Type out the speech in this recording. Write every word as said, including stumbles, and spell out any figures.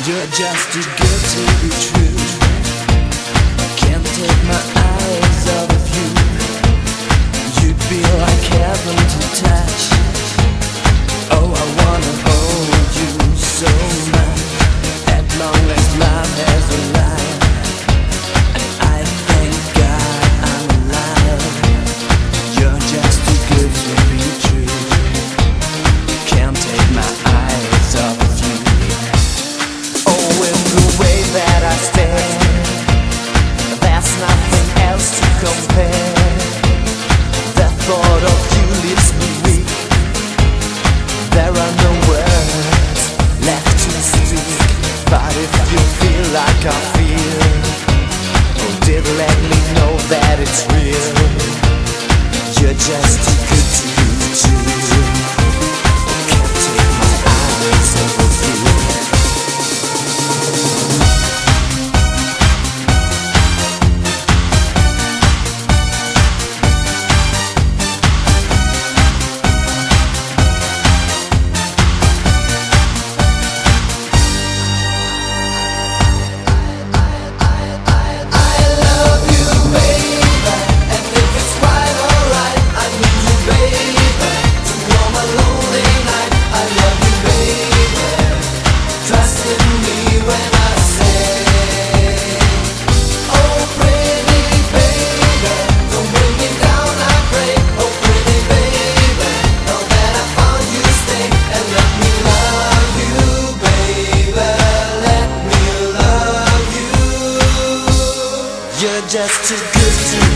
You're just too good to be true. Can't take my eyes off of you. You'd be like heaven to touch. Oh, I wanna hold you so much. At long last love has arrived, and I thank God I'm alive. You're just too good to be true. Can't take my eyes off of you. Oh, in the way that I stare, there's nothing else to compare. The thought of you leaves me weak. There are no words left to speak. But if you feel like I feel, oh, did let me know that it's real. You're just too good to be true. Can't take my eyes off of you. You're just too good to